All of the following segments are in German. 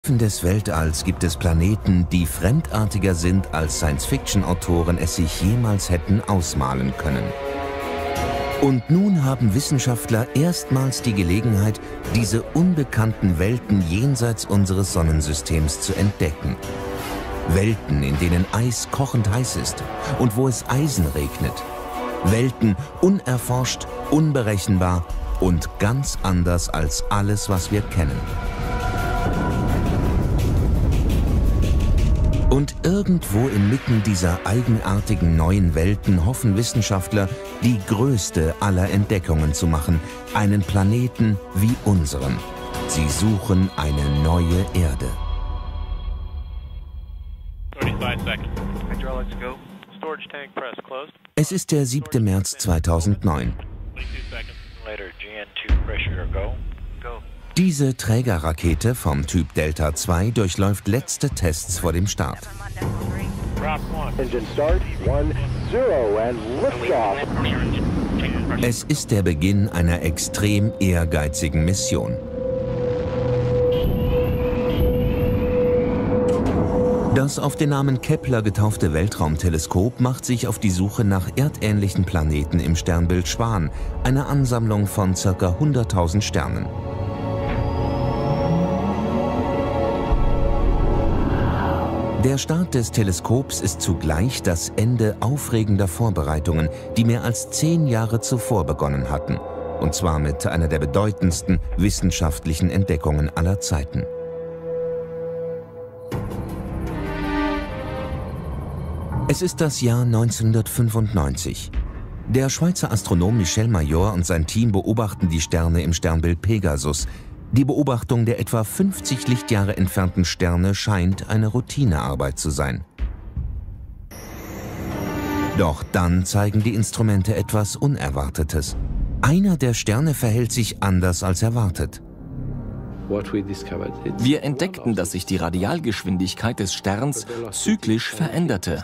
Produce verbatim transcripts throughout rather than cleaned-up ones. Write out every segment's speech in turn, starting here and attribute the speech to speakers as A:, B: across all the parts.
A: Des Weltalls gibt es Planeten, die fremdartiger sind, als Science-Fiction-Autoren es sich jemals hätten ausmalen können. Und nun haben Wissenschaftler erstmals die Gelegenheit, diese unbekannten Welten jenseits unseres Sonnensystems zu entdecken. Welten, in denen Eis kochend heiß ist und wo es Eisen regnet. Welten unerforscht, unberechenbar und ganz anders als alles, was wir kennen. Und irgendwo inmitten dieser eigenartigen neuen Welten hoffen Wissenschaftler, die größte aller Entdeckungen zu machen, einen Planeten wie unseren. Sie suchen eine neue Erde. Es ist der siebte März zweitausendneun. Diese Trägerrakete vom Typ Delta zwei durchläuft letzte Tests vor dem Start. Es ist der Beginn einer extrem ehrgeizigen Mission. Das auf den Namen Kepler getaufte Weltraumteleskop macht sich auf die Suche nach erdähnlichen Planeten im Sternbild Schwan, einer Ansammlung von ca. hunderttausend Sternen. Der Start des Teleskops ist zugleich das Ende aufregender Vorbereitungen, die mehr als zehn Jahre zuvor begonnen hatten. Und zwar mit einer der bedeutendsten wissenschaftlichen Entdeckungen aller Zeiten. Es ist das Jahr neunzehnhundertfünfundneunzig. Der Schweizer Astronom Michel Mayor und sein Team beobachten die Sterne im Sternbild Pegasus. Die Beobachtung der etwa fünfzig Lichtjahre entfernten Sterne scheint eine Routinearbeit zu sein. Doch dann zeigen die Instrumente etwas Unerwartetes. Einer der Sterne verhält sich anders als erwartet.
B: Wir entdeckten, dass sich die Radialgeschwindigkeit des Sterns zyklisch veränderte.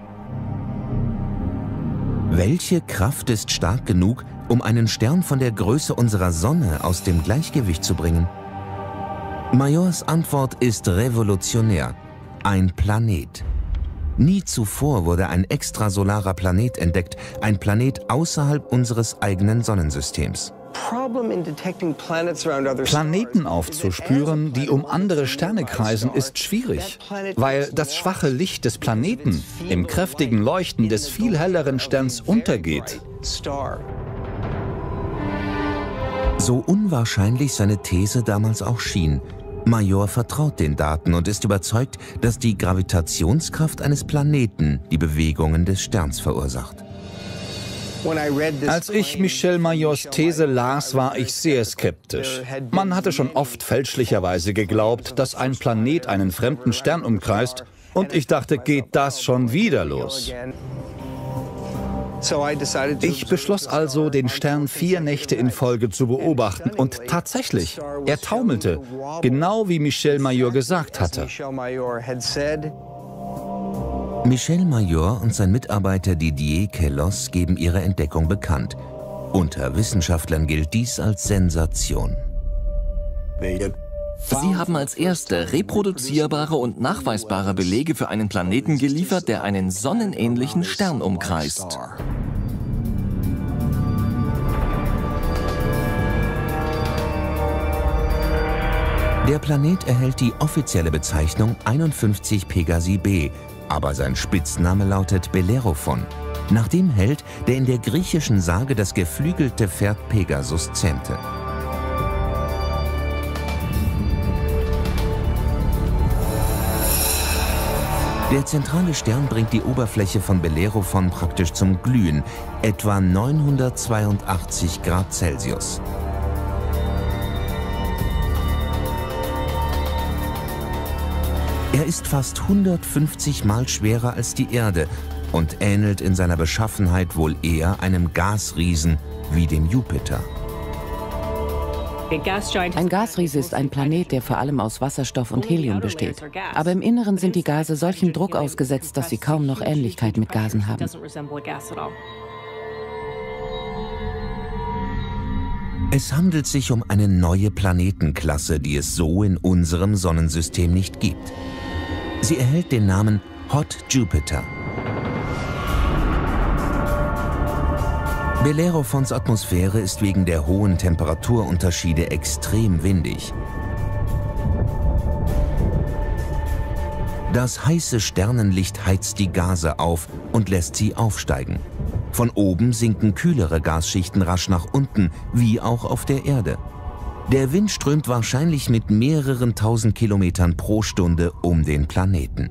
A: Welche Kraft ist stark genug, um einen Stern von der Größe unserer Sonne aus dem Gleichgewicht zu bringen? Mayors Antwort ist revolutionär: ein Planet. Nie zuvor wurde ein extrasolarer Planet entdeckt, ein Planet außerhalb unseres eigenen Sonnensystems.
C: Planeten aufzuspüren, die um andere Sterne kreisen, ist schwierig, weil das schwache Licht des Planeten im kräftigen Leuchten des viel helleren Sterns untergeht.
A: So unwahrscheinlich seine These damals auch schien, Mayor vertraut den Daten und ist überzeugt, dass die Gravitationskraft eines Planeten die Bewegungen des Sterns verursacht.
C: Als ich Michel Mayors These las, war ich sehr skeptisch. Man hatte schon oft fälschlicherweise geglaubt, dass ein Planet einen fremden Stern umkreist, und ich dachte, geht das schon wieder los? Ich beschloss also, den Stern vier Nächte in Folge zu beobachten, und tatsächlich, er taumelte, genau wie Michel Mayor gesagt hatte.
A: Michel Mayor und sein Mitarbeiter Didier Queloz geben ihre Entdeckung bekannt. Unter Wissenschaftlern gilt dies als Sensation.
B: Sie haben als erste reproduzierbare und nachweisbare Belege für einen Planeten geliefert, der einen sonnenähnlichen Stern umkreist.
A: Der Planet erhält die offizielle Bezeichnung einundfünfzig Pegasi b, aber sein Spitzname lautet Bellerophon, nach dem Held, der in der griechischen Sage das geflügelte Pferd Pegasus zähmte. Der zentrale Stern bringt die Oberfläche von Bellerophon praktisch zum Glühen, etwa neunhundertzweiundachtzig Grad Celsius. Er ist fast hundertfünfzig Mal schwerer als die Erde und ähnelt in seiner Beschaffenheit wohl eher einem Gasriesen wie dem Jupiter.
D: Ein Gasriese ist ein Planet, der vor allem aus Wasserstoff und Helium besteht. Aber im Inneren sind die Gase solchem Druck ausgesetzt, dass sie kaum noch Ähnlichkeit mit Gasen haben.
A: Es handelt sich um eine neue Planetenklasse, die es so in unserem Sonnensystem nicht gibt. Sie erhält den Namen Hot Jupiter. Bellerophons Atmosphäre ist wegen der hohen Temperaturunterschiede extrem windig. Das heiße Sternenlicht heizt die Gase auf und lässt sie aufsteigen. Von oben sinken kühlere Gasschichten rasch nach unten, wie auch auf der Erde. Der Wind strömt wahrscheinlich mit mehreren tausend Kilometern pro Stunde um den Planeten.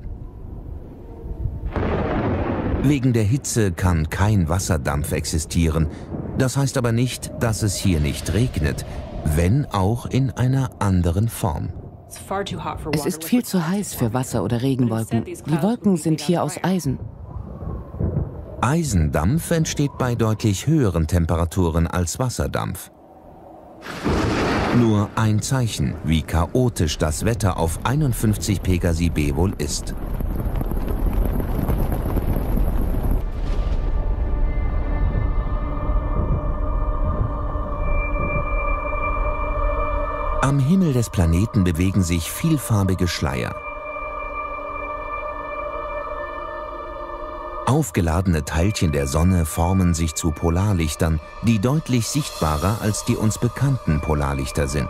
A: Wegen der Hitze kann kein Wasserdampf existieren. Das heißt aber nicht, dass es hier nicht regnet, wenn auch in einer anderen Form.
D: Es ist viel zu heiß für Wasser- oder Regenwolken. Die Wolken sind hier aus Eisen.
A: Eisendampf entsteht bei deutlich höheren Temperaturen als Wasserdampf. Nur ein Zeichen, wie chaotisch das Wetter auf einundfünfzig Pegasi b wohl ist. Am Himmel des Planeten bewegen sich vielfarbige Schleier. Aufgeladene Teilchen der Sonne formen sich zu Polarlichtern, die deutlich sichtbarer als die uns bekannten Polarlichter sind.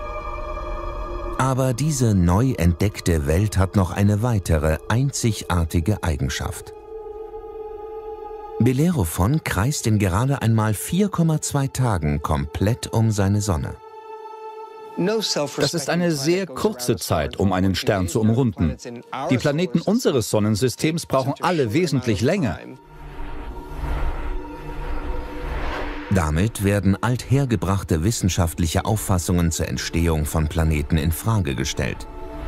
A: Aber diese neu entdeckte Welt hat noch eine weitere, einzigartige Eigenschaft. Bellerophon kreist in gerade einmal vier Komma zwei Tagen komplett um seine Sonne.
C: Das ist eine sehr kurze Zeit, um einen Stern zu umrunden. Die Planeten unseres Sonnensystems brauchen alle wesentlich länger.
A: Damit werden althergebrachte wissenschaftliche Auffassungen zur Entstehung von Planeten in Frage gestellt.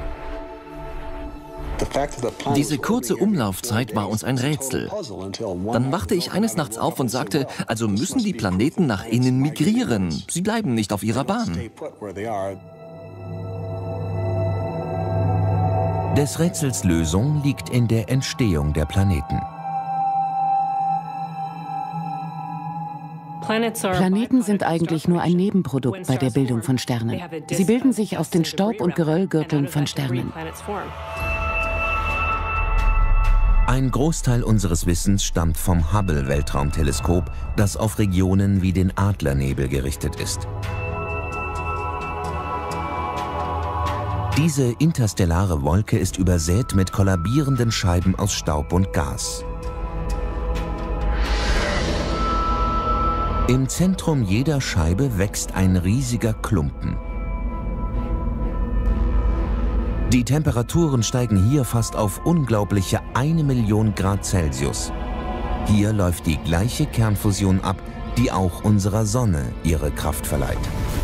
B: Diese kurze Umlaufzeit war uns ein Rätsel. Dann wachte ich eines Nachts auf und sagte, also müssen die Planeten nach innen migrieren. Sie bleiben nicht auf ihrer Bahn.
A: Des Rätsels Lösung liegt in der Entstehung der Planeten.
D: Planeten sind eigentlich nur ein Nebenprodukt bei der Bildung von Sternen. Sie bilden sich aus den Staub- und Geröllgürteln von Sternen.
A: Ein Großteil unseres Wissens stammt vom Hubble-Weltraumteleskop, das auf Regionen wie den Adlernebel gerichtet ist. Diese interstellare Wolke ist übersät mit kollabierenden Scheiben aus Staub und Gas. Im Zentrum jeder Scheibe wächst ein riesiger Klumpen. Die Temperaturen steigen hier fast auf unglaubliche eine Million Grad Celsius. Hier läuft die gleiche Kernfusion ab, die auch unserer Sonne ihre Kraft verleiht.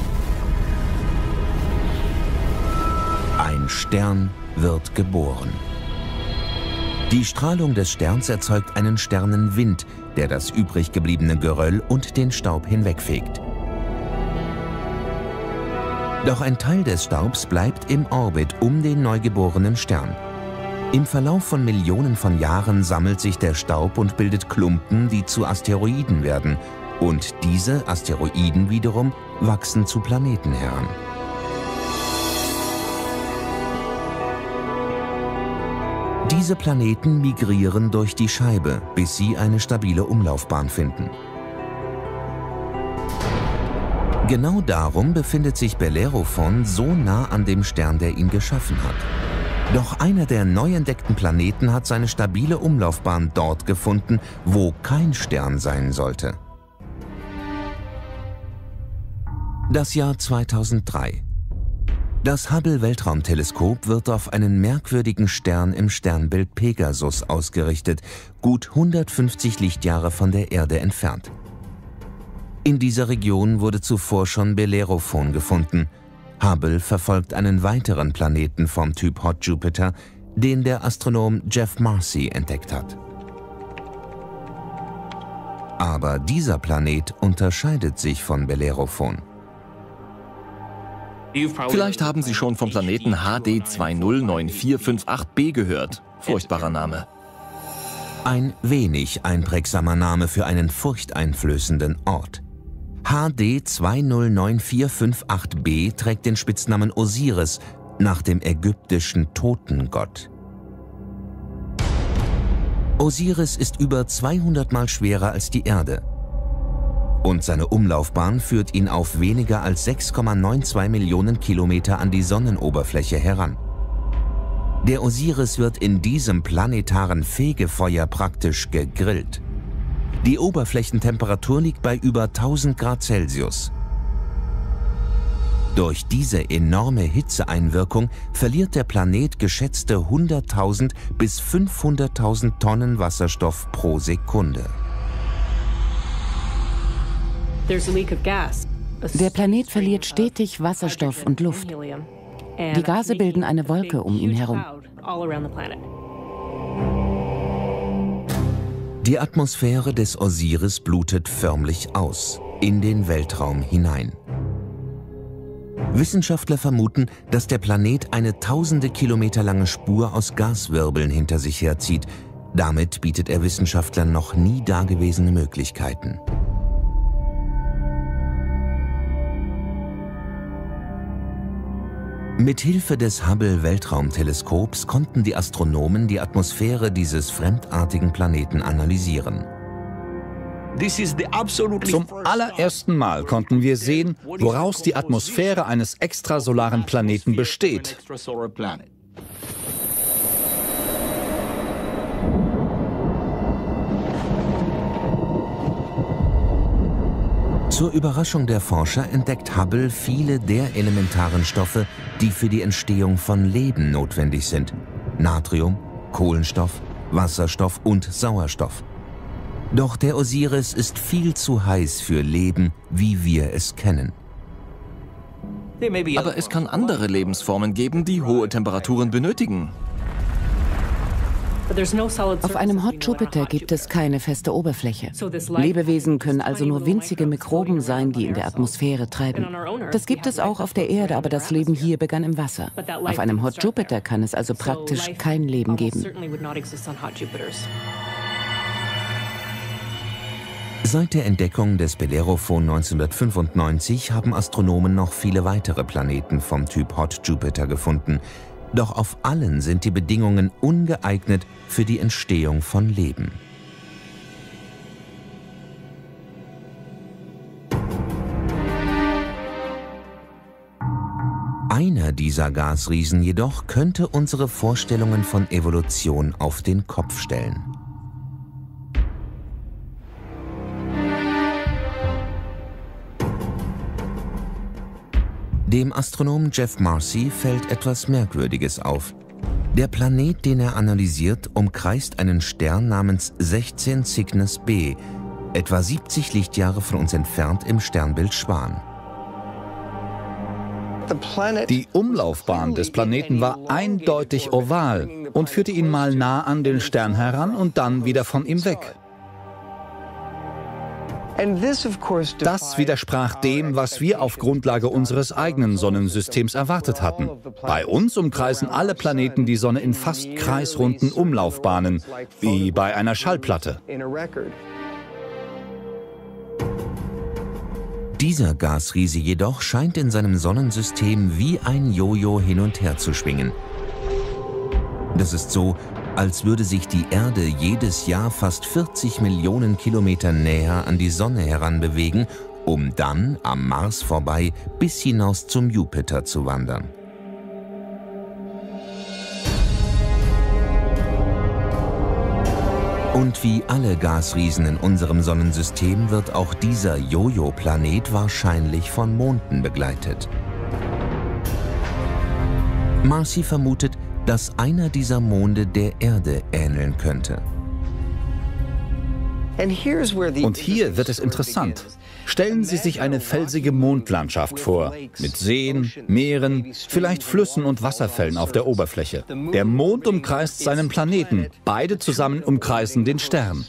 A: Ein Stern wird geboren. Die Strahlung des Sterns erzeugt einen Sternenwind, der das übrig gebliebene Geröll und den Staub hinwegfegt. Doch ein Teil des Staubs bleibt im Orbit um den neugeborenen Stern. Im Verlauf von Millionen von Jahren sammelt sich der Staub und bildet Klumpen, die zu Asteroiden werden. Und diese Asteroiden wiederum wachsen zu Planeten heran. Diese Planeten migrieren durch die Scheibe, bis sie eine stabile Umlaufbahn finden. Genau darum befindet sich Bellerophon so nah an dem Stern, der ihn geschaffen hat. Doch einer der neu entdeckten Planeten hat seine stabile Umlaufbahn dort gefunden, wo kein Stern sein sollte. Das Jahr zweitausenddrei. Das Hubble-Weltraumteleskop wird auf einen merkwürdigen Stern im Sternbild Pegasus ausgerichtet, gut hundertfünfzig Lichtjahre von der Erde entfernt. In dieser Region wurde zuvor schon Bellerophon gefunden. Hubble verfolgt einen weiteren Planeten vom Typ Hot Jupiter, den der Astronom Jeff Marcy entdeckt hat. Aber dieser Planet unterscheidet sich von Bellerophon.
B: Vielleicht haben Sie schon vom Planeten H D zwei null neun vier fünf acht b gehört. Furchtbarer Name.
A: Ein wenig einprägsamer Name für einen furchteinflößenden Ort. H D zwei null neun vier fünf acht b trägt den Spitznamen Osiris nach dem ägyptischen Totengott. Osiris ist über zweihundert Mal schwerer als die Erde. Und seine Umlaufbahn führt ihn auf weniger als sechs Komma zweiundneunzig Millionen Kilometer an die Sonnenoberfläche heran. Der Osiris wird in diesem planetaren Fegefeuer praktisch gegrillt. Die Oberflächentemperatur liegt bei über tausend Grad Celsius. Durch diese enorme Hitzeeinwirkung verliert der Planet geschätzte hunderttausend bis fünfhunderttausend Tonnen Wasserstoff pro Sekunde.
D: Der Planet verliert stetig Wasserstoff und Luft. Die Gase bilden eine Wolke um ihn herum.
A: Die Atmosphäre des Osiris blutet förmlich aus, in den Weltraum hinein. Wissenschaftler vermuten, dass der Planet eine tausende Kilometer lange Spur aus Gaswirbeln hinter sich herzieht. Damit bietet er Wissenschaftlern noch nie dagewesene Möglichkeiten. Mit Hilfe des Hubble-Weltraumteleskops konnten die Astronomen die Atmosphäre dieses fremdartigen Planeten analysieren.
C: Zum allerersten Mal konnten wir sehen, woraus die Atmosphäre eines extrasolaren Planeten besteht.
A: Zur Überraschung der Forscher entdeckt Hubble viele der elementaren Stoffe, die für die Entstehung von Leben notwendig sind: Natrium, Kohlenstoff, Wasserstoff und Sauerstoff. Doch der Osiris ist viel zu heiß für Leben, wie wir es kennen.
B: Aber es kann andere Lebensformen geben, die hohe Temperaturen benötigen.
D: Auf einem Hot Jupiter gibt es keine feste Oberfläche. Lebewesen können also nur winzige Mikroben sein, die in der Atmosphäre treiben. Das gibt es auch auf der Erde, aber das Leben hier begann im Wasser. Auf einem Hot Jupiter kann es also praktisch kein Leben geben.
A: Seit der Entdeckung des Bellerophon neunzehnhundertfünfundneunzig haben Astronomen noch viele weitere Planeten vom Typ Hot Jupiter gefunden. Doch auf allen sind die Bedingungen ungeeignet für die Entstehung von Leben. Einer dieser Gasriesen jedoch könnte unsere Vorstellungen von Evolution auf den Kopf stellen. Dem Astronomen Jeff Marcy fällt etwas Merkwürdiges auf. Der Planet, den er analysiert, umkreist einen Stern namens sechzehn Cygnus b, etwa siebzig Lichtjahre von uns entfernt im Sternbild Schwan.
C: Die Umlaufbahn des Planeten war eindeutig oval und führte ihn mal nah an den Stern heran und dann wieder von ihm weg. Das widersprach dem, was wir auf Grundlage unseres eigenen Sonnensystems erwartet hatten. Bei uns umkreisen alle Planeten die Sonne in fast kreisrunden Umlaufbahnen, wie bei einer Schallplatte.
A: Dieser Gasriese jedoch scheint in seinem Sonnensystem wie ein Jojo hin und her zu schwingen. Das ist so, als würde sich die Erde jedes Jahr fast vierzig Millionen Kilometer näher an die Sonne heranbewegen, um dann am Mars vorbei bis hinaus zum Jupiter zu wandern. Und wie alle Gasriesen in unserem Sonnensystem wird auch dieser Jojo-Planet wahrscheinlich von Monden begleitet. Marcy vermutet, dass einer dieser Monde der Erde ähneln könnte.
C: Und hier wird es interessant. Stellen Sie sich eine felsige Mondlandschaft vor, mit Seen, Meeren, vielleicht Flüssen und Wasserfällen auf der Oberfläche. Der Mond umkreist seinen Planeten, beide zusammen umkreisen den Stern.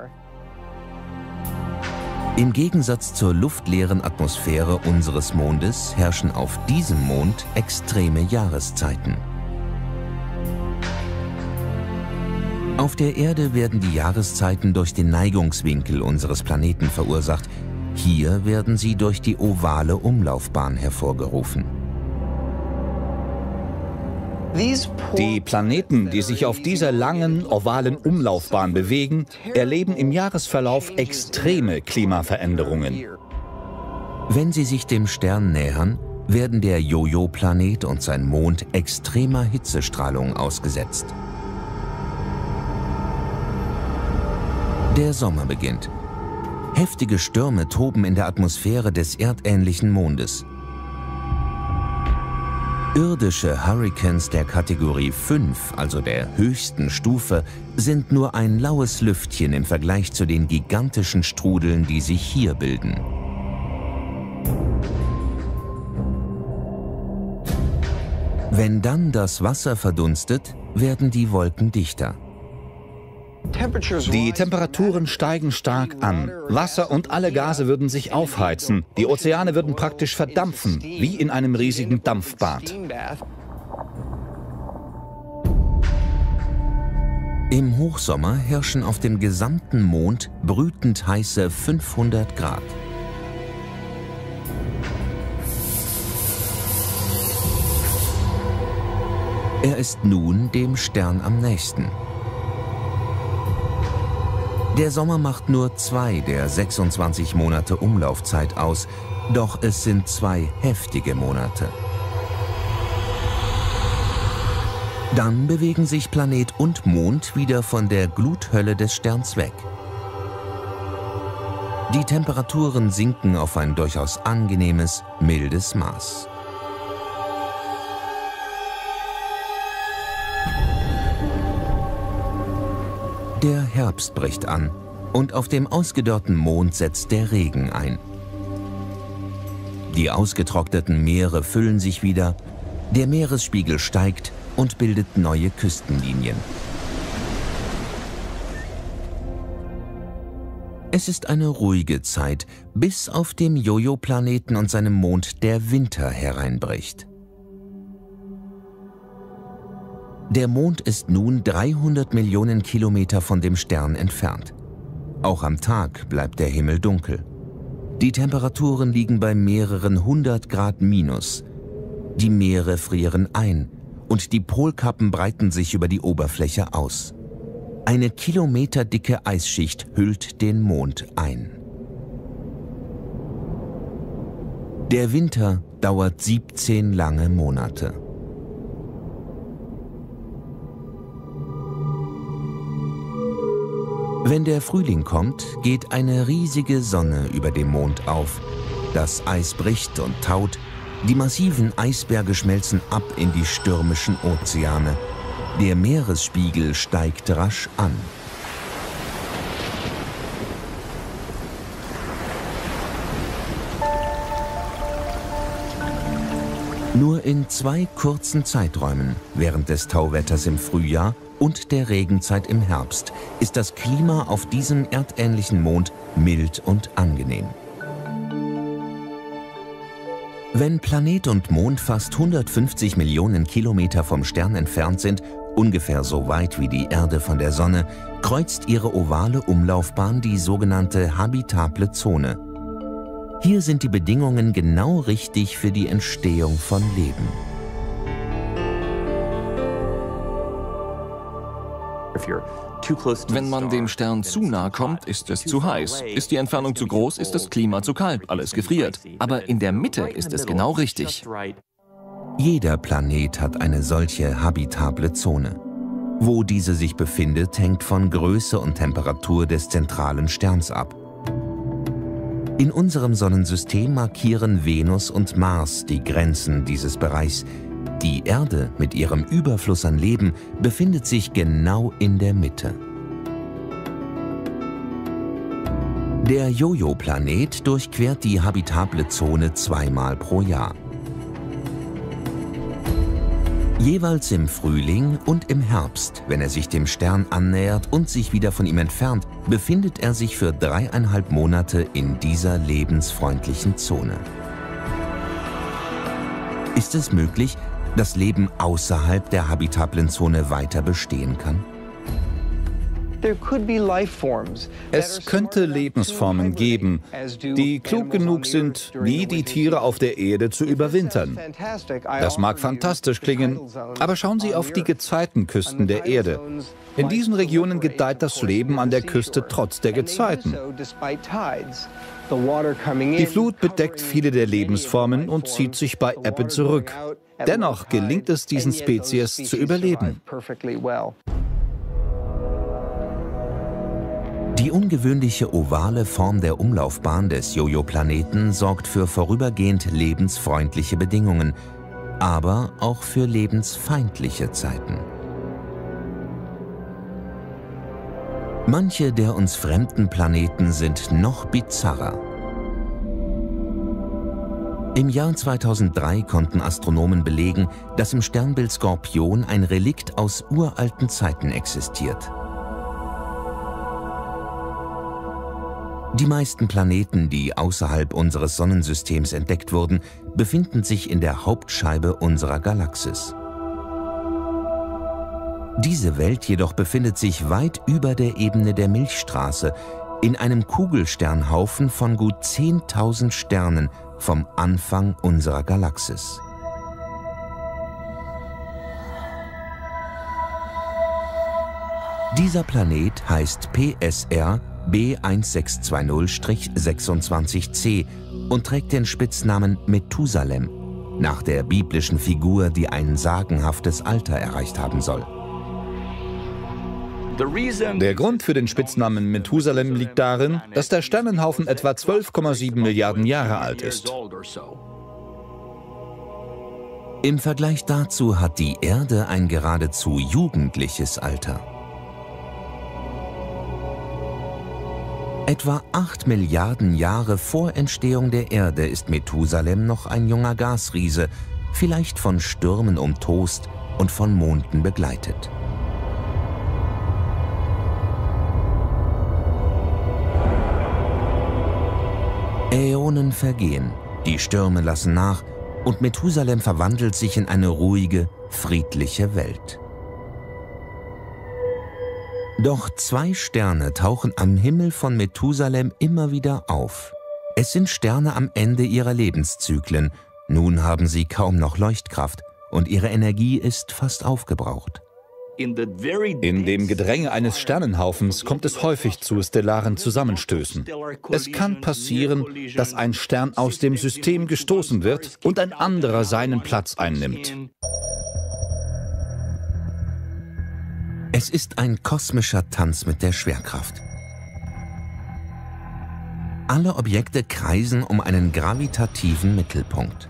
A: Im Gegensatz zur luftleeren Atmosphäre unseres Mondes herrschen auf diesem Mond extreme Jahreszeiten. Auf der Erde werden die Jahreszeiten durch den Neigungswinkel unseres Planeten verursacht. Hier werden sie durch die ovale Umlaufbahn hervorgerufen.
C: Die Planeten, die sich auf dieser langen, ovalen Umlaufbahn bewegen, erleben im Jahresverlauf extreme Klimaveränderungen.
A: Wenn sie sich dem Stern nähern, werden der Jojo-Planet und sein Mond extremer Hitzestrahlung ausgesetzt. Der Sommer beginnt. Heftige Stürme toben in der Atmosphäre des erdähnlichen Mondes. Irdische Hurrikans der Kategorie fünf, also der höchsten Stufe, sind nur ein laues Lüftchen im Vergleich zu den gigantischen Strudeln, die sich hier bilden. Wenn dann das Wasser verdunstet, werden die Wolken dichter.
C: Die Temperaturen steigen stark an. Wasser und alle Gase würden sich aufheizen. Die Ozeane würden praktisch verdampfen, wie in einem riesigen Dampfbad.
A: Im Hochsommer herrschen auf dem gesamten Mond brütend heiße fünfhundert Grad. Er ist nun dem Stern am nächsten. Der Sommer macht nur zwei der sechsundzwanzig Monate Umlaufzeit aus, doch es sind zwei heftige Monate. Dann bewegen sich Planet und Mond wieder von der Gluthölle des Sterns weg. Die Temperaturen sinken auf ein durchaus angenehmes, mildes Maß. Der Herbst bricht an und auf dem ausgedörrten Mond setzt der Regen ein. Die ausgetrockneten Meere füllen sich wieder, der Meeresspiegel steigt und bildet neue Küstenlinien. Es ist eine ruhige Zeit, bis auf dem Jojo-Planeten und seinem Mond der Winter hereinbricht. Der Mond ist nun dreihundert Millionen Kilometer von dem Stern entfernt. Auch am Tag bleibt der Himmel dunkel. Die Temperaturen liegen bei mehreren hundert Grad minus. Die Meere frieren ein und die Polkappen breiten sich über die Oberfläche aus. Eine kilometerdicke Eisschicht hüllt den Mond ein. Der Winter dauert siebzehn lange Monate. Wenn der Frühling kommt, geht eine riesige Sonne über dem Mond auf. Das Eis bricht und taut, die massiven Eisberge schmelzen ab in die stürmischen Ozeane. Der Meeresspiegel steigt rasch an. Nur in zwei kurzen Zeiträumen, während des Tauwetters im Frühjahr und der Regenzeit im Herbst, ist das Klima auf diesem erdähnlichen Mond mild und angenehm. Wenn Planet und Mond fast hundertfünfzig Millionen Kilometer vom Stern entfernt sind, ungefähr so weit wie die Erde von der Sonne, kreuzt ihre ovale Umlaufbahn die sogenannte habitable Zone. Hier sind die Bedingungen genau richtig für die Entstehung von Leben.
B: Wenn man dem Stern zu nahe kommt, ist es zu heiß. Ist die Entfernung zu groß, ist das Klima zu kalt, alles gefriert. Aber in der Mitte ist es genau richtig.
A: Jeder Planet hat eine solche habitable Zone. Wo diese sich befindet, hängt von Größe und Temperatur des zentralen Sterns ab. In unserem Sonnensystem markieren Venus und Mars die Grenzen dieses Bereichs. Die Erde mit ihrem Überfluss an Leben befindet sich genau in der Mitte. Der Jojo-Planet durchquert die habitable Zone zweimal pro Jahr. Jeweils im Frühling und im Herbst, wenn er sich dem Stern annähert und sich wieder von ihm entfernt, befindet er sich für dreieinhalb Monate in dieser lebensfreundlichen Zone. Ist es möglich, dass Leben außerhalb der habitablen Zone weiter bestehen kann?
C: Es könnte Lebensformen geben, die klug genug sind, wie die Tiere auf der Erde zu überwintern. Das mag fantastisch klingen, aber schauen Sie auf die Gezeitenküsten der Erde. In diesen Regionen gedeiht das Leben an der Küste trotz der Gezeiten. Die Flut bedeckt viele der Lebensformen und zieht sich bei Ebbe zurück. Dennoch gelingt es diesen Spezies zu überleben.
A: Die ungewöhnliche ovale Form der Umlaufbahn des Jojo-Planeten sorgt für vorübergehend lebensfreundliche Bedingungen, aber auch für lebensfeindliche Zeiten. Manche der uns fremden Planeten sind noch bizarrer. Im Jahr zweitausenddrei konnten Astronomen belegen, dass im Sternbild Skorpion ein Relikt aus uralten Zeiten existiert. Die meisten Planeten, die außerhalb unseres Sonnensystems entdeckt wurden, befinden sich in der Hauptscheibe unserer Galaxis. Diese Welt jedoch befindet sich weit über der Ebene der Milchstraße, in einem Kugelsternhaufen von gut zehntausend Sternen vom Anfang unserer Galaxis. Dieser Planet heißt P S R B sechzehn zwanzig sechsundzwanzig c und trägt den Spitznamen Methusalem, nach der biblischen Figur, die ein sagenhaftes Alter erreicht haben soll.
C: Der Grund für den Spitznamen Methusalem liegt darin, dass der Sternenhaufen etwa zwölf Komma sieben Milliarden Jahre alt ist.
A: Im Vergleich dazu hat die Erde ein geradezu jugendliches Alter. Etwa acht Milliarden Jahre vor Entstehung der Erde ist Methusalem noch ein junger Gasriese, vielleicht von Stürmen umtost und von Monden begleitet. Äonen vergehen, die Stürme lassen nach und Methusalem verwandelt sich in eine ruhige, friedliche Welt. Doch zwei Sterne tauchen am Himmel von Methusalem immer wieder auf. Es sind Sterne am Ende ihrer Lebenszyklen. Nun haben sie kaum noch Leuchtkraft und ihre Energie ist fast aufgebraucht.
C: In dem Gedränge eines Sternenhaufens kommt es häufig zu stellaren Zusammenstößen. Es kann passieren, dass ein Stern aus dem System gestoßen wird und ein anderer seinen Platz einnimmt.
A: Es ist ein kosmischer Tanz mit der Schwerkraft. Alle Objekte kreisen um einen gravitativen Mittelpunkt.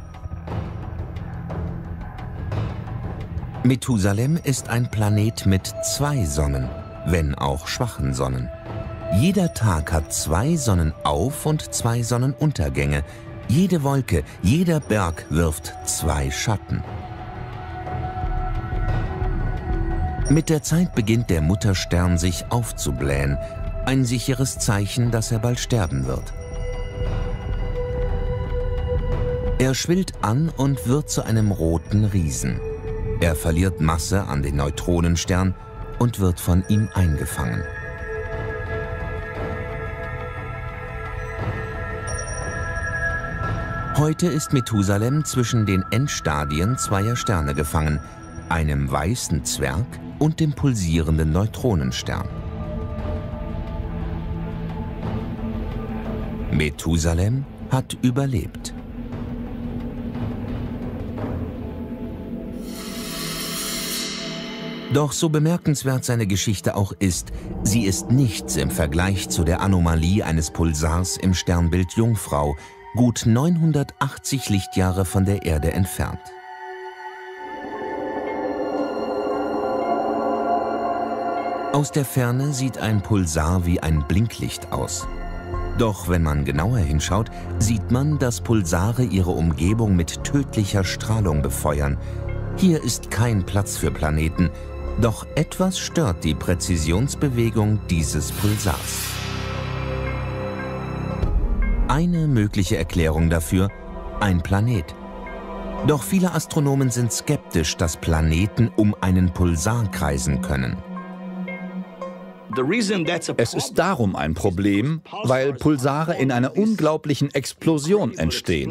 A: Methusalem ist ein Planet mit zwei Sonnen, wenn auch schwachen Sonnen. Jeder Tag hat zwei Sonnenauf- und zwei Sonnenuntergänge. Jede Wolke, jeder Berg wirft zwei Schatten. Mit der Zeit beginnt der Mutterstern sich aufzublähen, ein sicheres Zeichen, dass er bald sterben wird. Er schwillt an und wird zu einem roten Riesen. Er verliert Masse an den Neutronenstern und wird von ihm eingefangen. Heute ist Methusalem zwischen den Endstadien zweier Sterne gefangen, einem weißen Zwerg und dem pulsierenden Neutronenstern. Methusalem hat überlebt. Doch so bemerkenswert seine Geschichte auch ist, sie ist nichts im Vergleich zu der Anomalie eines Pulsars im Sternbild Jungfrau, gut neunhundertachtzig Lichtjahre von der Erde entfernt. Aus der Ferne sieht ein Pulsar wie ein Blinklicht aus. Doch wenn man genauer hinschaut, sieht man, dass Pulsare ihre Umgebung mit tödlicher Strahlung befeuern. Hier ist kein Platz für Planeten, doch etwas stört die Präzisionsbewegung dieses Pulsars. Eine mögliche Erklärung dafür: ein Planet. Doch viele Astronomen sind skeptisch, dass Planeten um einen Pulsar kreisen können.
C: Es ist darum ein Problem, weil Pulsare in einer unglaublichen Explosion entstehen.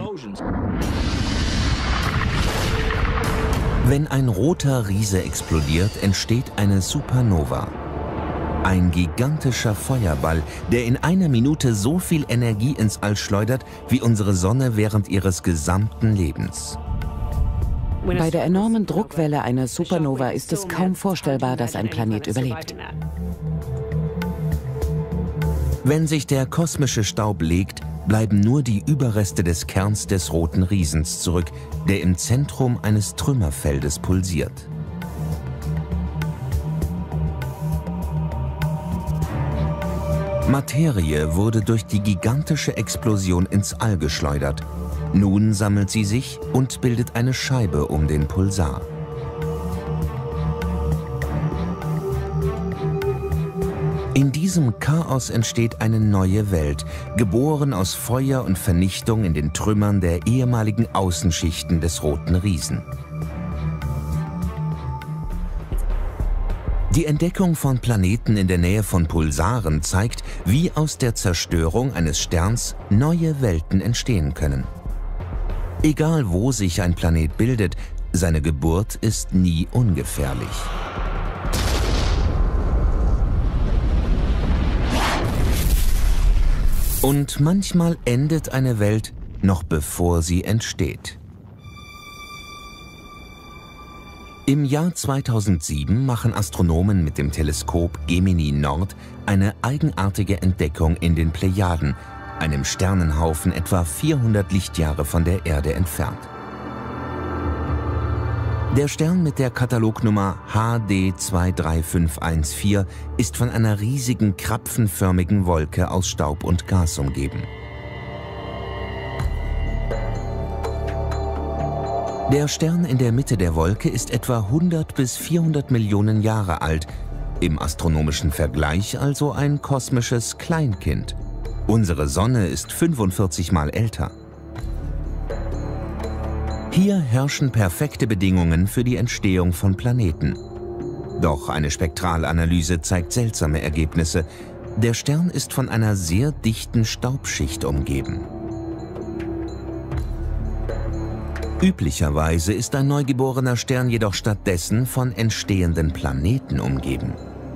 A: Wenn ein roter Riese explodiert, entsteht eine Supernova. Ein gigantischer Feuerball, der in einer Minute so viel Energie ins All schleudert, wie unsere Sonne während ihres gesamten Lebens.
D: Bei der enormen Druckwelle einer Supernova ist es kaum vorstellbar, dass ein Planet überlebt.
A: Wenn sich der kosmische Staub legt, bleiben nur die Überreste des Kerns des roten Riesens zurück, der im Zentrum eines Trümmerfeldes pulsiert. Materie wurde durch die gigantische Explosion ins All geschleudert. Nun sammelt sie sich und bildet eine Scheibe um den Pulsar. In diesem Chaos entsteht eine neue Welt, geboren aus Feuer und Vernichtung in den Trümmern der ehemaligen Außenschichten des roten Riesen. Die Entdeckung von Planeten in der Nähe von Pulsaren zeigt, wie aus der Zerstörung eines Sterns neue Welten entstehen können. Egal wo sich ein Planet bildet, seine Geburt ist nie ungefährlich. Und manchmal endet eine Welt, noch bevor sie entsteht. Im Jahr zweitausendsieben machen Astronomen mit dem Teleskop Gemini Nord eine eigenartige Entdeckung in den Plejaden, einem Sternenhaufen etwa vierhundert Lichtjahre von der Erde entfernt. Der Stern mit der Katalognummer H D zwei drei fünf eins vier ist von einer riesigen krapfenförmigen Wolke aus Staub und Gas umgeben. Der Stern in der Mitte der Wolke ist etwa hundert bis vierhundert Millionen Jahre alt, im astronomischen Vergleich also ein kosmisches Kleinkind. Unsere Sonne ist fünfundvierzig Mal älter. Hier herrschen perfekte Bedingungen für die Entstehung von Planeten. Doch eine Spektralanalyse zeigt seltsame Ergebnisse. Der Stern ist von einer sehr dichten Staubschicht umgeben. Üblicherweise ist ein neugeborener Stern jedoch stattdessen von entstehenden Planeten umgeben.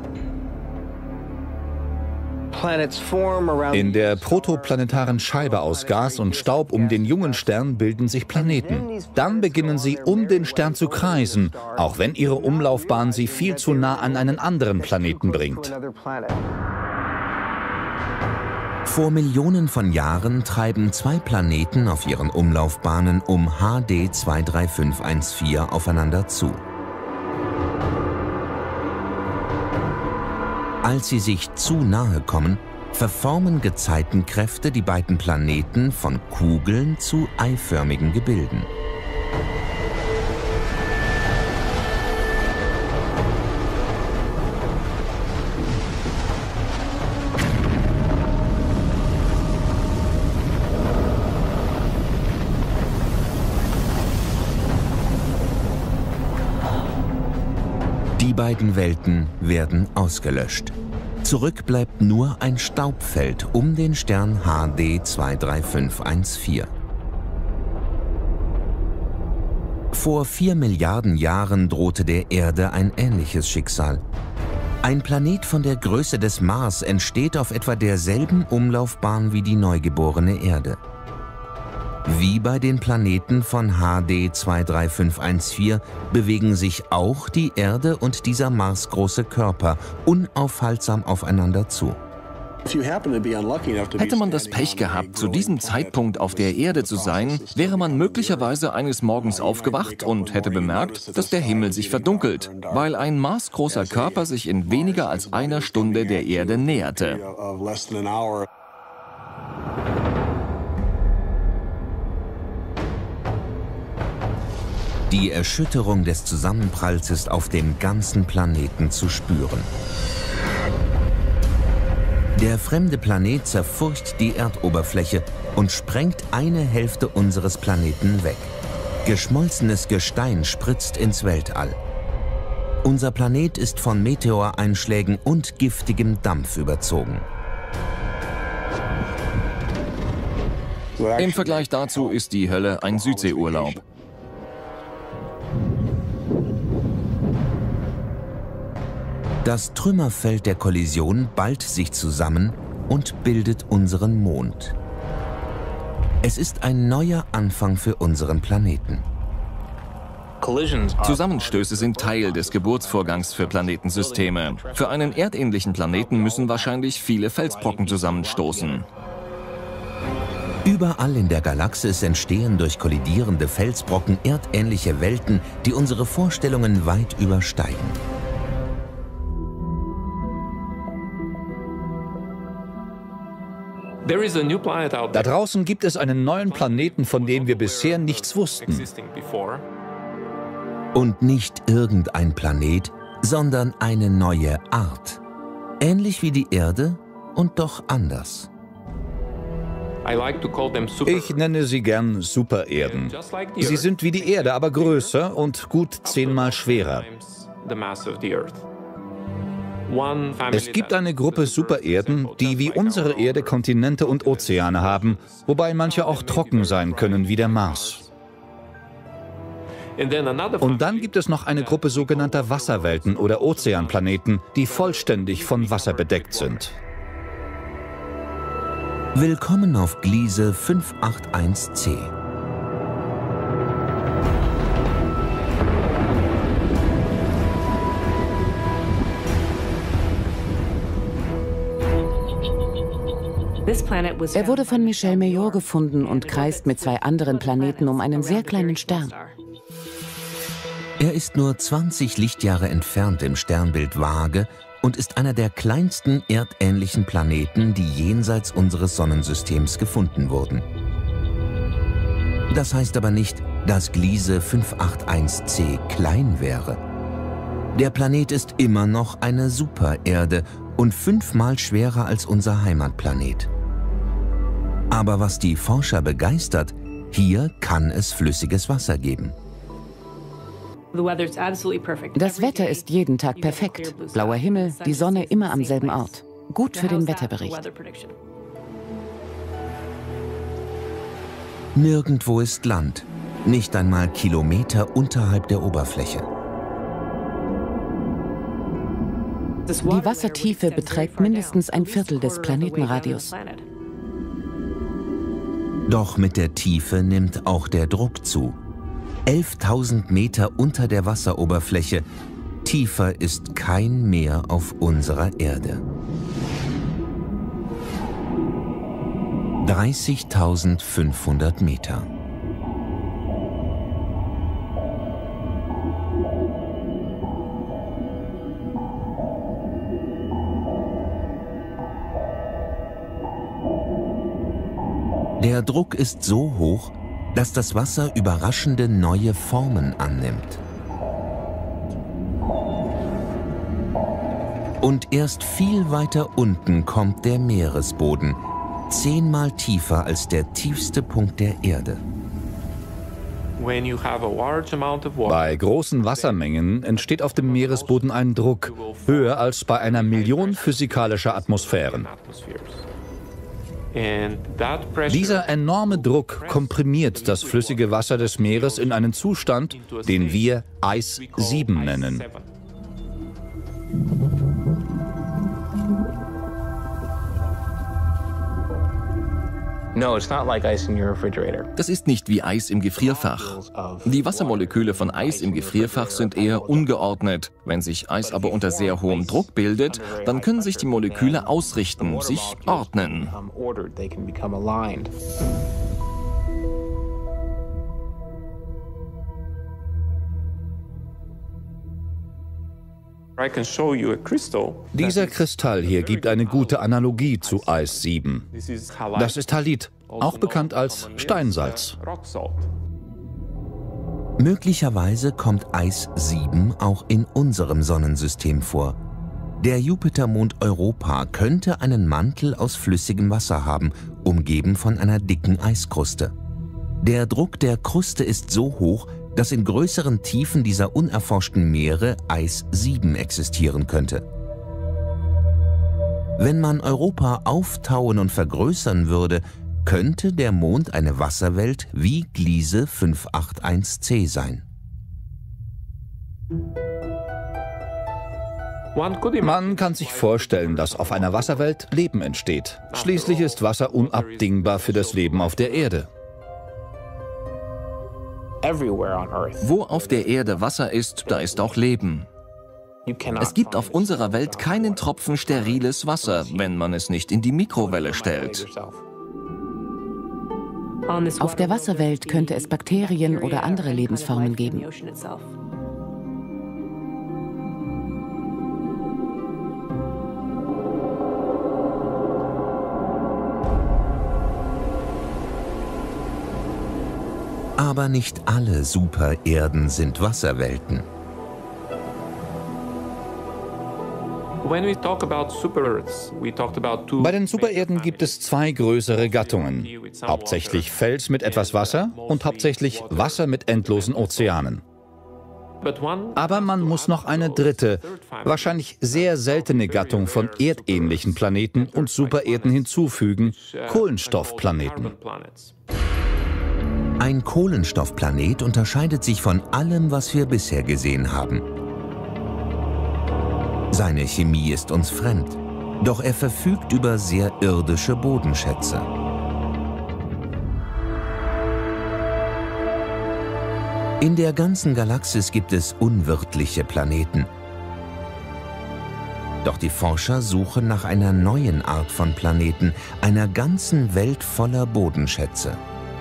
C: In der protoplanetaren Scheibe aus Gas und Staub um den jungen Stern bilden sich Planeten. Dann beginnen sie um den Stern zu kreisen, auch wenn ihre Umlaufbahn sie viel zu nah an einen anderen Planeten bringt.
A: Vor Millionen von Jahren treiben zwei Planeten auf ihren Umlaufbahnen um H D zwei drei fünf eins vier aufeinander zu. Als sie sich zu nahe kommen, verformen Gezeitenkräfte die beiden Planeten von Kugeln zu eiförmigen Gebilden. Die beiden Welten werden ausgelöscht. Zurück bleibt nur ein Staubfeld um den Stern H D zwei drei fünf eins vier. Vor vier Milliarden Jahren drohte der Erde ein ähnliches Schicksal. Ein Planet von der Größe des Mars entsteht auf etwa derselben Umlaufbahn wie die neugeborene Erde. Wie bei den Planeten von H D zwei drei fünf eins vier bewegen sich auch die Erde und dieser marsgroße Körper unaufhaltsam aufeinander zu.
B: Hätte man das Pech gehabt, zu diesem Zeitpunkt auf der Erde zu sein, wäre man möglicherweise eines Morgens aufgewacht und hätte bemerkt, dass der Himmel sich verdunkelt, weil ein marsgroßer Körper sich in weniger als einer Stunde der Erde näherte.
A: Die Erschütterung des Zusammenpralls ist auf dem ganzen Planeten zu spüren. Der fremde Planet zerfurcht die Erdoberfläche und sprengt eine Hälfte unseres Planeten weg. Geschmolzenes Gestein spritzt ins Weltall. Unser Planet ist von Meteoreinschlägen und giftigem Dampf überzogen.
B: Im Vergleich dazu ist die Hölle ein Südseeurlaub.
A: Das Trümmerfeld der Kollision ballt sich zusammen und bildet unseren Mond. Es ist ein neuer Anfang für unseren Planeten.
B: Zusammenstöße sind Teil des Geburtsvorgangs für Planetensysteme. Für einen erdähnlichen Planeten müssen wahrscheinlich viele Felsbrocken zusammenstoßen.
A: Überall in der Galaxis entstehen durch kollidierende Felsbrocken erdähnliche Welten, die unsere Vorstellungen weit übersteigen.
C: Da draußen gibt es einen neuen Planeten, von dem wir bisher nichts wussten.
A: Und nicht irgendein Planet, sondern eine neue Art. Ähnlich wie die Erde und doch anders.
C: Ich nenne sie gern Supererden. Sie sind wie die Erde, aber größer und gut zehnmal schwerer. Es gibt eine Gruppe Supererden, die wie unsere Erde Kontinente und Ozeane haben, wobei manche auch trocken sein können wie der Mars. Und dann gibt es noch eine Gruppe sogenannter Wasserwelten oder Ozeanplaneten, die vollständig von Wasser bedeckt sind.
A: Willkommen auf Gliese fünf acht eins c.
D: Er wurde von Michel Mayor gefunden und kreist mit zwei anderen Planeten um einen sehr kleinen Stern.
A: Er ist nur zwanzig Lichtjahre entfernt im Sternbild Waage und ist einer der kleinsten erdähnlichen Planeten, die jenseits unseres Sonnensystems gefunden wurden. Das heißt aber nicht, dass Gliese fünf acht eins c klein wäre. Der Planet ist immer noch eine Supererde und fünfmal schwerer als unser Heimatplanet. Aber was die Forscher begeistert, hier kann es flüssiges Wasser geben.
D: Das Wetter ist jeden Tag perfekt. Blauer Himmel, die Sonne immer am selben Ort. Gut für den Wetterbericht.
A: Nirgendwo ist Land, nicht einmal Kilometer unterhalb der Oberfläche.
D: Die Wassertiefe beträgt mindestens ein Viertel des Planetenradius.
A: Doch mit der Tiefe nimmt auch der Druck zu. elftausend Meter unter der Wasseroberfläche. Tiefer ist kein Meer auf unserer Erde. dreißigtausendfünfhundert Meter. Der Druck ist so hoch, dass das Wasser überraschende neue Formen annimmt. Und erst viel weiter unten kommt der Meeresboden, zehnmal tiefer als der tiefste Punkt der Erde.
C: Bei großen Wassermengen entsteht auf dem Meeresboden ein Druck, höher als bei einer Million physikalischer Atmosphären. Dieser enorme Druck komprimiert das flüssige Wasser des Meeres in einen Zustand, den wir Eis sieben nennen.
B: Das ist nicht wie Eis im Gefrierfach. Die Wassermoleküle von Eis im Gefrierfach sind eher ungeordnet. Wenn sich Eis aber unter sehr hohem Druck bildet, dann können sich die Moleküle ausrichten, sich ordnen.
C: Dieser Kristall hier gibt eine gute Analogie zu Eis sieben. Das ist Halit, auch bekannt als Steinsalz.
A: Möglicherweise kommt Eis sieben auch in unserem Sonnensystem vor. Der Jupitermond Europa könnte einen Mantel aus flüssigem Wasser haben, umgeben von einer dicken Eiskruste. Der Druck der Kruste ist so hoch, dass in größeren Tiefen dieser unerforschten Meere Eis sieben existieren könnte. Wenn man Europa auftauen und vergrößern würde, könnte der Mond eine Wasserwelt wie Gliese fünf acht eins c sein.
C: Man kann sich vorstellen, dass auf einer Wasserwelt Leben entsteht. Schließlich ist Wasser unabdingbar für das Leben auf der Erde.
B: Wo auf der Erde Wasser ist, da ist auch Leben. Es gibt auf unserer Welt keinen Tropfen steriles Wasser, wenn man es nicht in die Mikrowelle stellt.
D: Auf der Wasserwelt könnte es Bakterien oder andere Lebensformen geben.
A: Aber nicht alle Supererden sind Wasserwelten.
C: Bei den Supererden gibt es zwei größere Gattungen. Hauptsächlich Fels mit etwas Wasser und hauptsächlich Wasser mit endlosen Ozeanen. Aber man muss noch eine dritte, wahrscheinlich sehr seltene Gattung von erdähnlichen Planeten und Supererden hinzufügen: Kohlenstoffplaneten.
A: Ein Kohlenstoffplanet unterscheidet sich von allem, was wir bisher gesehen haben. Seine Chemie ist uns fremd, doch er verfügt über sehr irdische Bodenschätze. In der ganzen Galaxis gibt es unwirtliche Planeten. Doch die Forscher suchen nach einer neuen Art von Planeten, einer ganzen Welt voller Bodenschätze.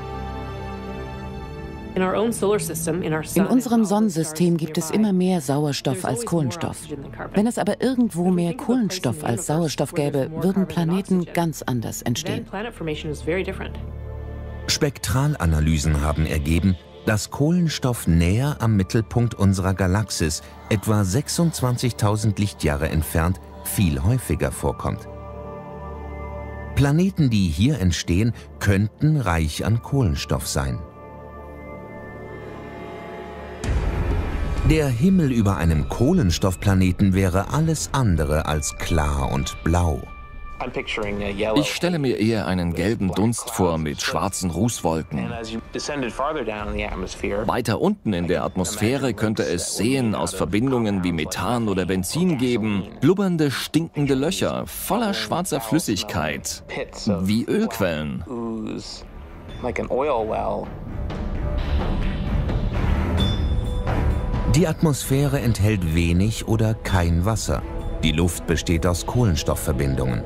D: In unserem Sonnensystem gibt es immer mehr Sauerstoff als Kohlenstoff. Wenn es aber irgendwo mehr Kohlenstoff als Sauerstoff gäbe, würden Planeten ganz anders entstehen.
A: Spektralanalysen haben ergeben, dass Kohlenstoff näher am Mittelpunkt unserer Galaxis, etwa sechsundzwanzigtausend Lichtjahre entfernt, viel häufiger vorkommt. Planeten, die hier entstehen, könnten reich an Kohlenstoff sein. Der Himmel über einem Kohlenstoffplaneten wäre alles andere als klar und blau.
B: Ich stelle mir eher einen gelben Dunst vor mit schwarzen Rußwolken. Weiter unten in der Atmosphäre könnte es Seen aus Verbindungen wie Methan oder Benzin geben, blubbernde, stinkende Löcher voller schwarzer Flüssigkeit, wie Ölquellen.
A: Die Atmosphäre enthält wenig oder kein Wasser. Die Luft besteht aus Kohlenstoffverbindungen.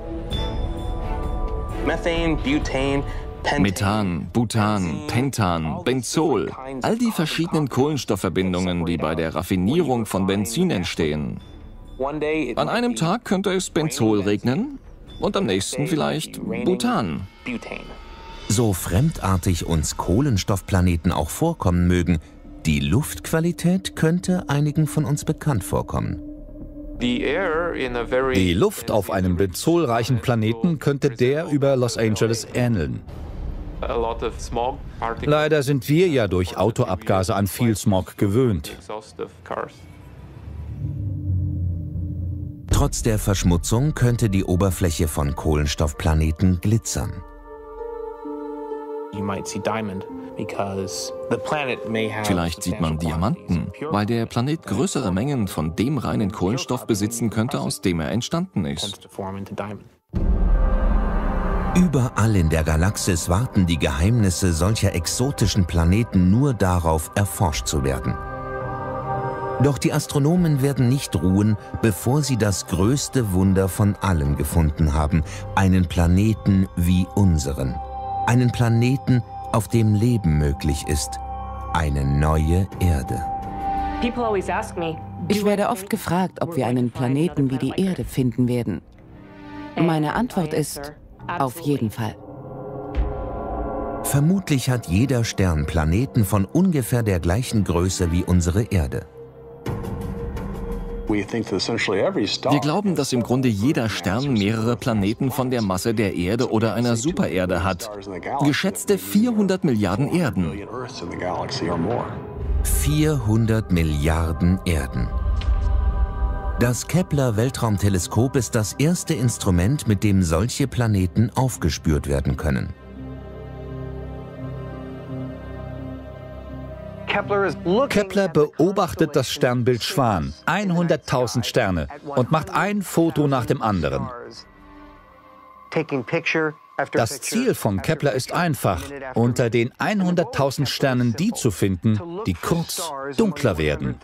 B: Methan, Butan, Pentan, Benzol, all die verschiedenen Kohlenstoffverbindungen, die bei der Raffinierung von Benzin entstehen. An einem Tag könnte es Benzol regnen und am nächsten vielleicht Butan.
A: So fremdartig uns Kohlenstoffplaneten auch vorkommen mögen, die Luftqualität könnte einigen von uns bekannt vorkommen.
C: Die Luft auf einem benzolreichen Planeten könnte der über Los Angeles ähneln. Leider sind wir ja durch Autoabgase an viel Smog gewöhnt.
A: Trotz der Verschmutzung könnte die Oberfläche von Kohlenstoffplaneten glitzern.
B: Vielleicht sieht man Diamanten, weil der Planet größere Mengen von dem reinen Kohlenstoff besitzen könnte, aus dem er entstanden ist.
A: Überall in der Galaxis warten die Geheimnisse solcher exotischen Planeten nur darauf, erforscht zu werden. Doch die Astronomen werden nicht ruhen, bevor sie das größte Wunder von allen gefunden haben, einen Planeten wie unseren. Einen Planeten, auf dem Leben möglich ist. Eine neue Erde.
D: Ich werde oft gefragt, ob wir einen Planeten wie die Erde finden werden. Meine Antwort ist, auf jeden Fall.
A: Vermutlich hat jeder Stern Planeten von ungefähr der gleichen Größe wie unsere Erde.
B: Wir glauben, dass im Grunde jeder Stern mehrere Planeten von der Masse der Erde oder einer Supererde hat. Geschätzte vierhundert Milliarden Erden.
A: vierhundert Milliarden Erden. Das Kepler-Weltraumteleskop ist das erste Instrument, mit dem solche Planeten aufgespürt werden können.
C: Kepler beobachtet das Sternbild Schwan, hunderttausend Sterne, und macht ein Foto nach dem anderen. Das Ziel von Kepler ist einfach, unter den hunderttausend Sternen die zu finden, die kurz dunkler werden.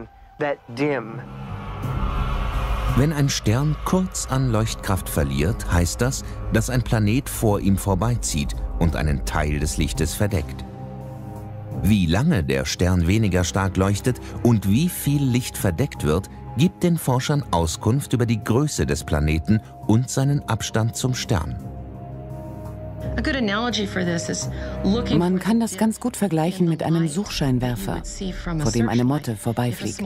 A: Wenn ein Stern kurz an Leuchtkraft verliert, heißt das, dass ein Planet vor ihm vorbeizieht und einen Teil des Lichtes verdeckt. Wie lange der Stern weniger stark leuchtet und wie viel Licht verdeckt wird, gibt den Forschern Auskunft über die Größe des Planeten und seinen Abstand zum Stern.
D: Man kann das ganz gut vergleichen mit einem Suchscheinwerfer, vor dem eine Motte vorbeifliegt.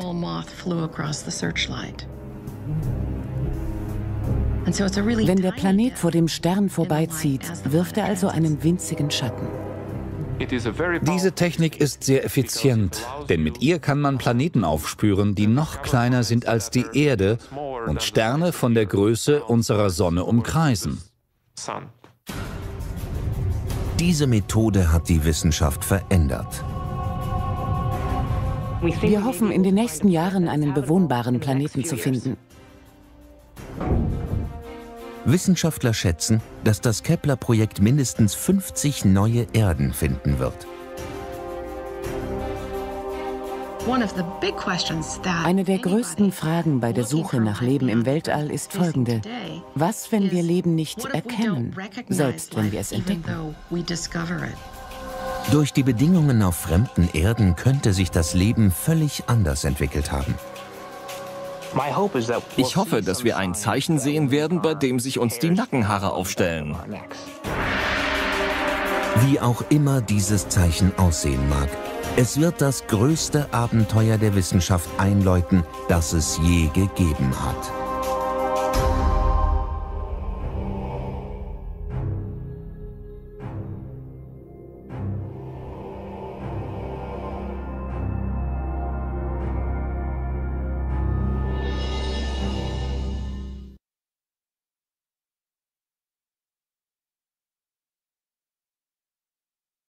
D: Wenn der Planet vor dem Stern vorbeizieht, wirft er also einen winzigen Schatten.
C: Diese Technik ist sehr effizient, denn mit ihr kann man Planeten aufspüren, die noch kleiner sind als die Erde und Sterne von der Größe unserer Sonne umkreisen.
A: Diese Methode hat die Wissenschaft verändert.
D: Wir hoffen, in den nächsten Jahren einen bewohnbaren Planeten zu finden.
A: Wissenschaftler schätzen, dass das Kepler-Projekt mindestens fünfzig neue Erden finden wird.
D: Eine der größten Fragen bei der Suche nach Leben im Weltall ist folgende: Was, wenn wir Leben nicht erkennen, selbst wenn wir es entdecken?
A: Durch die Bedingungen auf fremden Erden könnte sich das Leben völlig anders entwickelt haben.
B: Ich hoffe, dass wir ein Zeichen sehen werden, bei dem sich uns die Nackenhaare aufstellen.
A: Wie auch immer dieses Zeichen aussehen mag, es wird das größte Abenteuer der Wissenschaft einläuten, das es je gegeben hat.